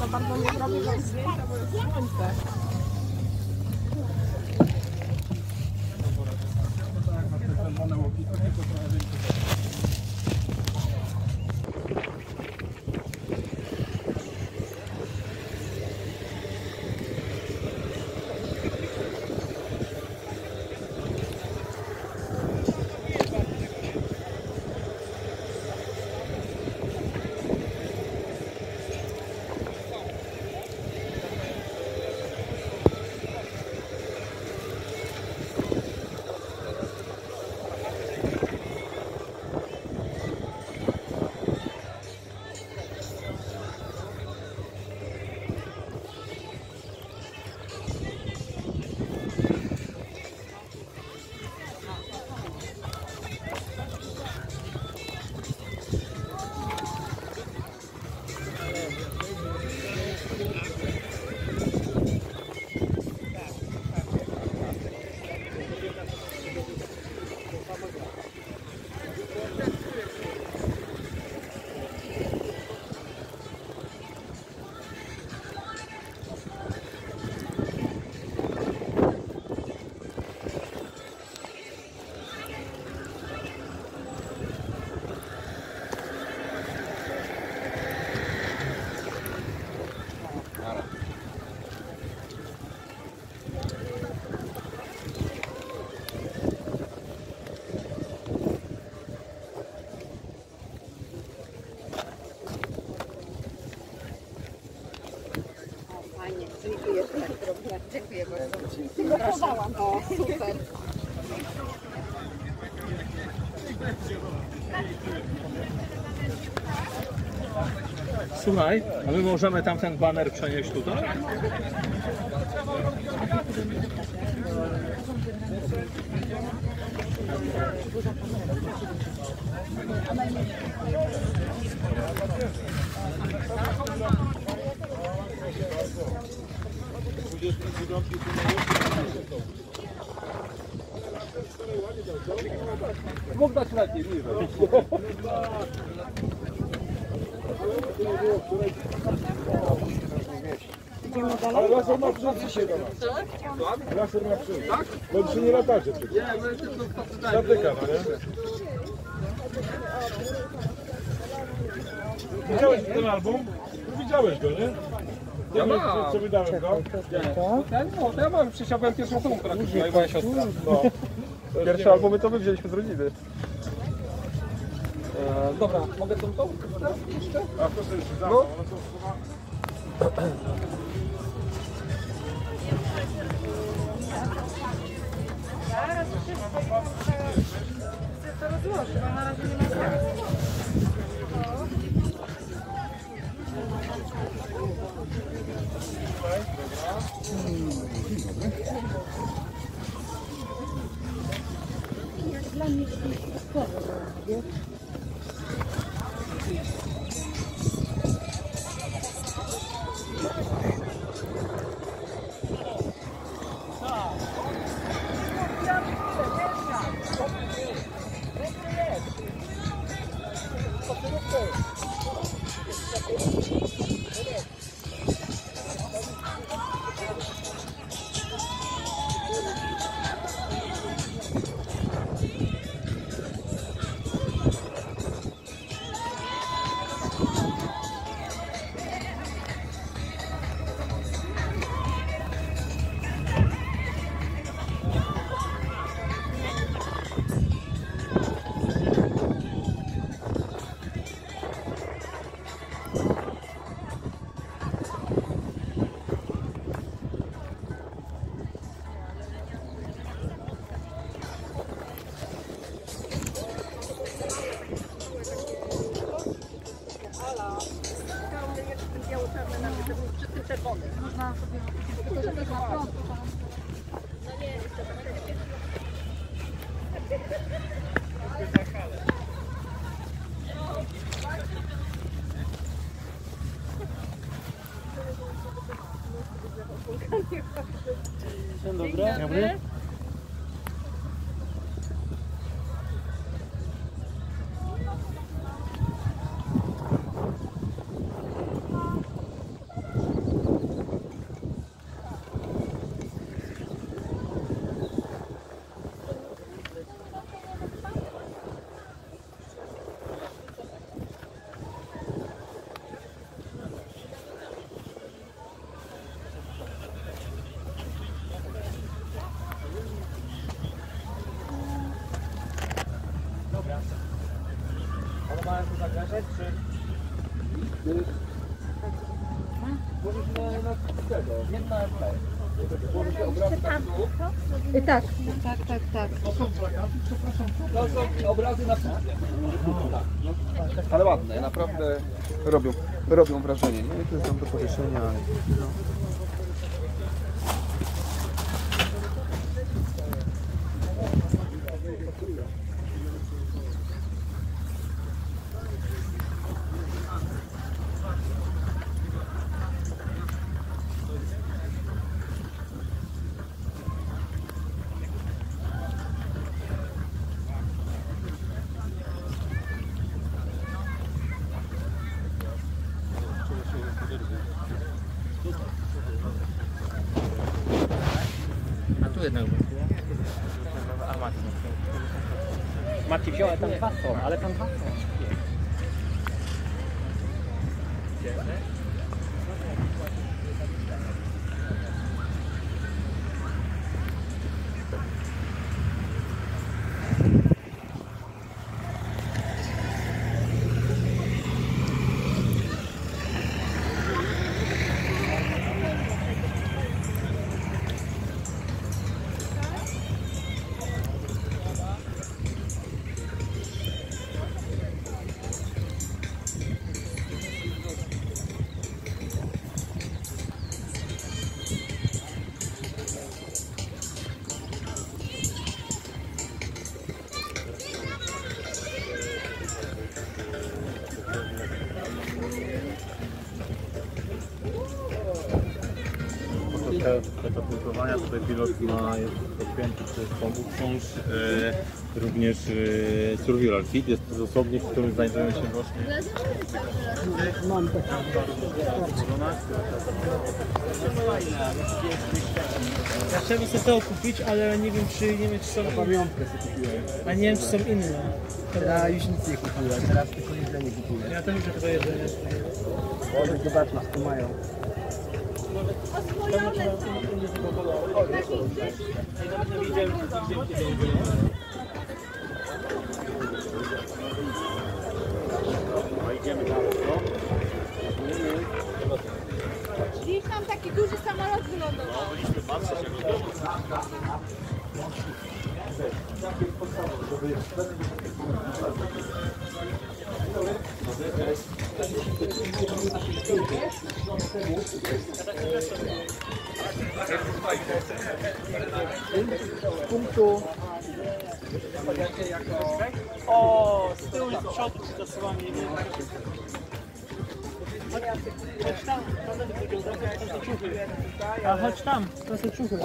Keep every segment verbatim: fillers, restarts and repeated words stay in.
bardzo nie zrobię wam zdjęcia, bo jest słońce. Dziękuję bardzo. O, super. Słuchaj, a my możemy tamten baner przenieść tutaj? Mógł dać lepiej, nie Idziemy dalej? Ale laser ma przyjść dzisiaj do nas. Tak? Laser ma przyjść. Tak? Bo dzisiaj nie latacie przecież. Nie, my tylko zatyka, no nie? Widziałeś ten album? Widziałeś go, nie? Ja mam. Co wydałem go? Ten, no, to ja mam, przesiadłem pierwszą osobą, która kupiła i moja siostra. No. Pierwsze albumy to my wzięliśmy z rodziny. E, dobra, mogę tą tą? Jeszcze? A proszę jeszcze za No. Zaraz wszystko to rozłoży, bo na razie nie ma czasu. Dla mnie to jest sporo, wiesz? Można sobie tylko żeby na prąd. No nie, jeszcze Dzień dobry. Dzień dobry. Tak, tak, tak, tak. To są obrazy na pustce. Ale ładne, naprawdę robią, robią wrażenie. Nie, to jest tam do powieszenia. No. A tu jednak a Mati. Mati wziął, ale tam dwa są, ale tam dwa są. Katapultowania tutaj pilot ma, jest podpięty przez pomóż, e, również e, survival kit, jest to osobnik, w którym znajdują się właśnie. Ja chciałbym sobie to kupić, ale nie wiem czy nie wiem czy są Pamiątkę sobie kupiłem. a nie wiem czy są inne. Ja już nic nie kupiłem, teraz tylko jedzenie kupuję. Ja też muszę chyba jedzenie. Może zobaczyć, co mają. Dziś tam taki duży samolot wylądował. Punktu. O, z tyłu i z przodu dosłownie. Chodź tam, to są ciuchy. A chodź tam, to są ciuchy.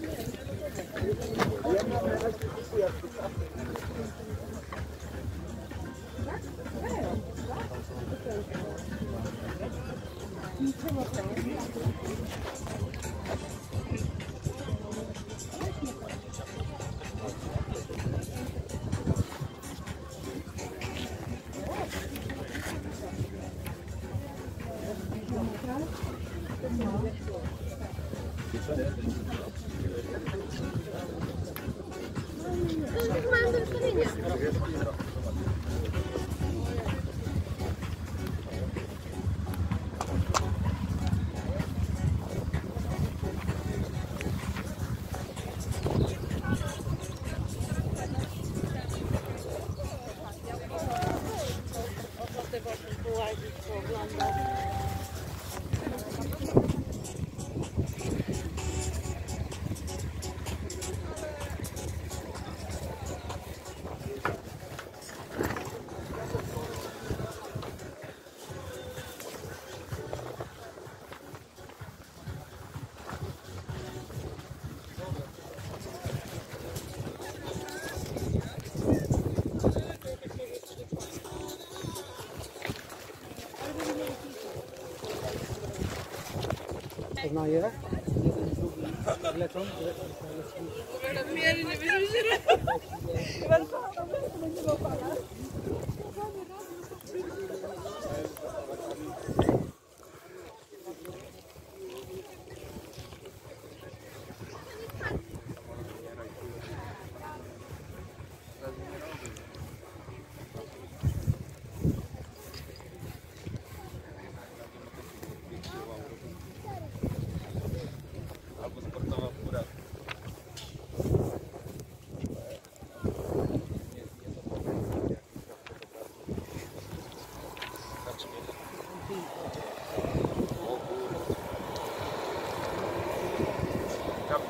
Poznaję. Lecą.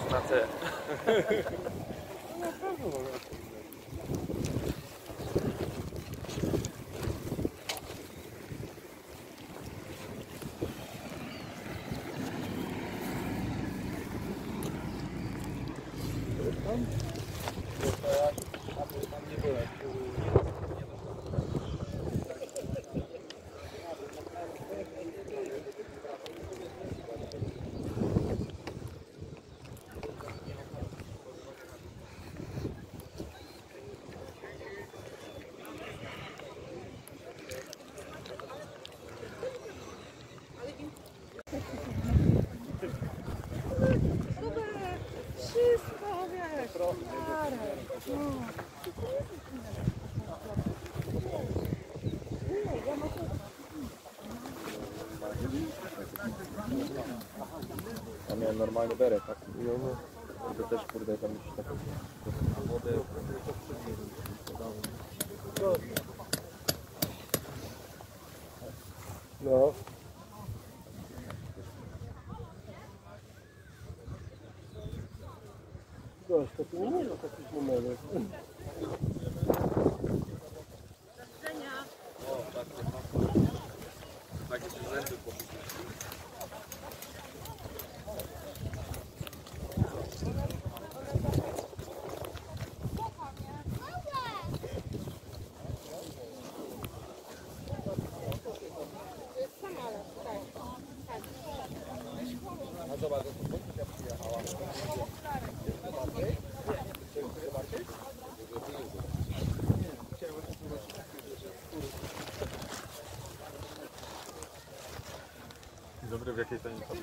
na C. Wszystko, wiesz, stare. No. Ja miałem normalny beret, tak? No, no. To też kurde tam już tak na wodę. No. Gość, to tu nie ma takich numerów. Tak jest zęby po Dobry, w jakiej cenie to?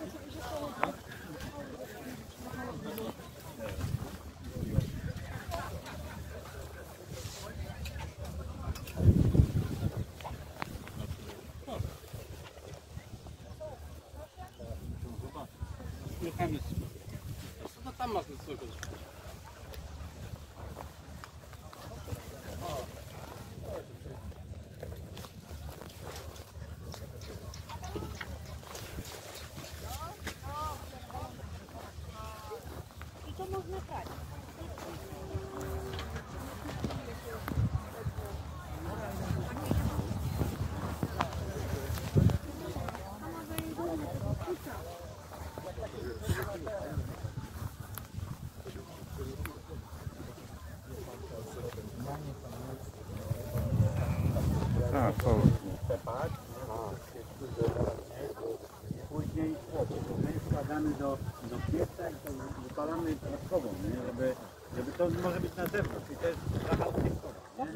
No tam masz nic swojego. I to można brać. Tak, to. Później my wkładamy do, do pieca i to wypalamy dodatkową, nie? Żeby, żeby to może być na zewnątrz i to jest sprawa odciskowa, nie?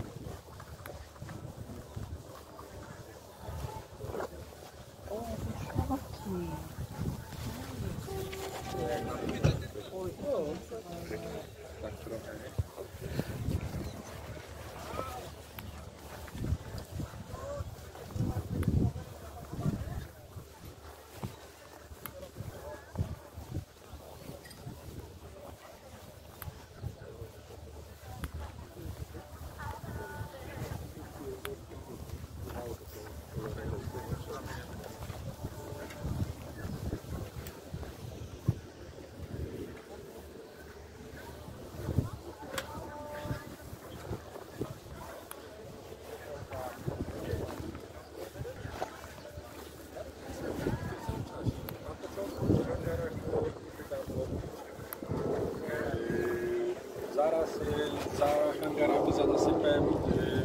Zaraz y, za hangarami, za nasypem y,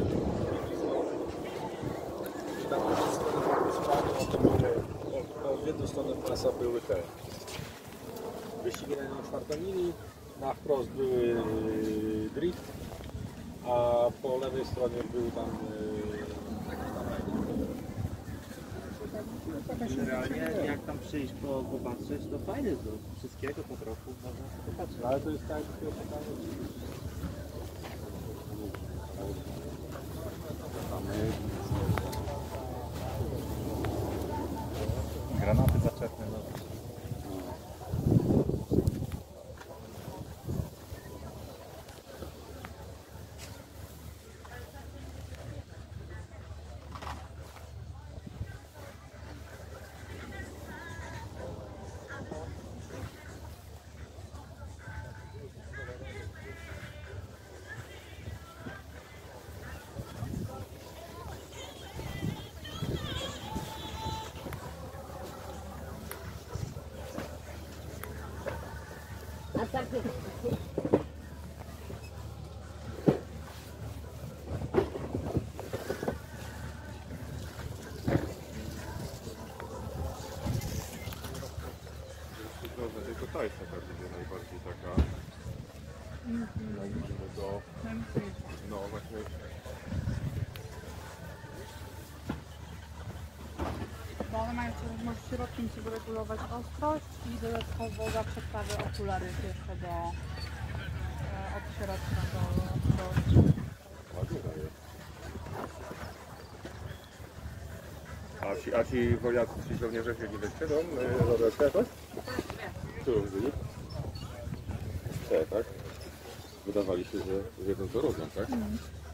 tam z strony spady, o tym mówię, o, o, w jedną stronę prasa były te wyścigi na czwartej linii, na wprost były y, drift, a po lewej stronie był tam Generalnie jak tam przyjść po, popatrzeć, to fajnie jest, do wszystkiego po trochu można sobie popatrzeć. ale to jest tak, że pytanie, Granaty zaczepne. No. Tylko ta jest taka będzie najbardziej taka. Najbliżej do... No właśnie. Bo one mają możliwość środkiem sobie regulować ostrość i dodatkowo zawsze wstawię okulary jeszcze do e, od środka do ostrości. Ładnie daje. A ci, a ci wojacy, ci żołnierze się nie wyszedł? Zabrać jakoś? Którą byli? Te, tak? Wydawali się, że wiedzą co robią, tak? Mm.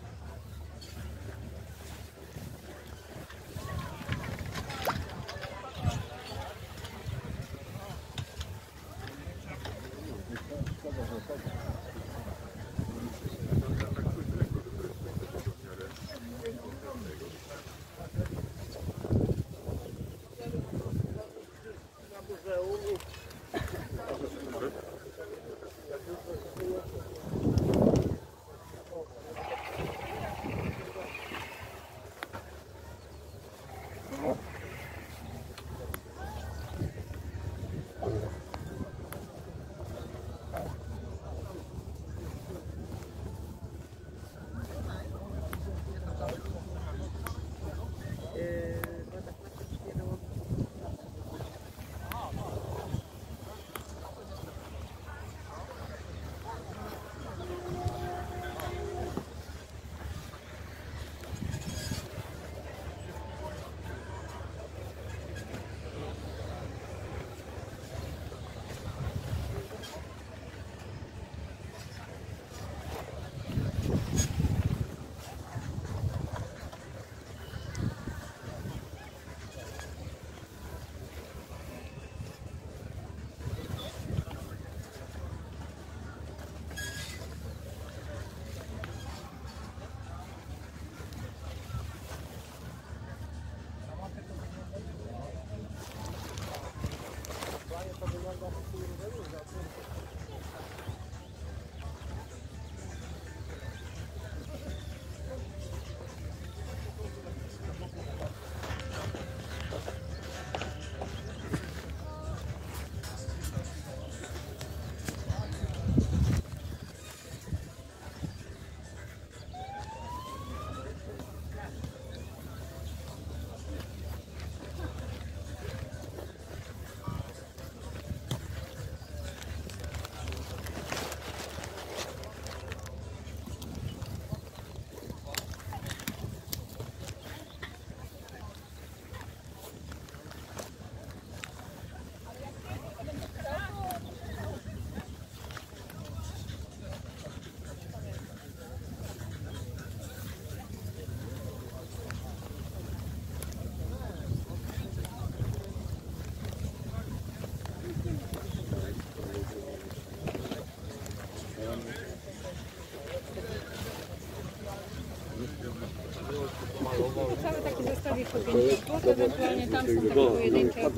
Cały taki zestawik po pięćdziesiąt złotych, ewentualnie tam są takie pojedyncze.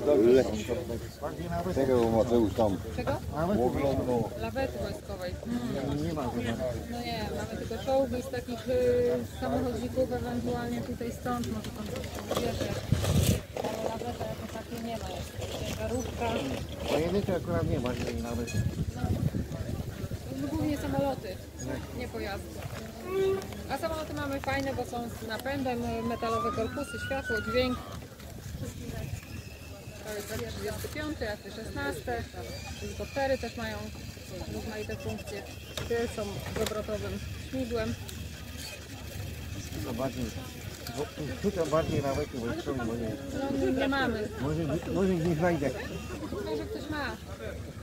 Czego Mateusz tam? Czego? Oglądał. Lawety wojskowej. Hmm. Nie ma No nie, mamy tylko czołgi z takich y, samochodzików, ewentualnie tutaj stąd, może pan coś bierze. Ale laweta jako takiej nie ma, jest ciężarówka. Pojedyncze akurat nie ma, nie nawet. No, głównie samoloty, nie pojazdy. A samoloty mamy fajne, bo są z napędem, metalowe korpusy, światło, dźwięk. To jest F trzydzieści pięć, F szesnaście, helikoptery też mają rozmaite funkcje. Te są z obrotowym śmigłem. To bardziej, tutaj bardziej nawet wojskowy, bo nie. No nie mamy. Może, może nie znajdę. Może ktoś ma.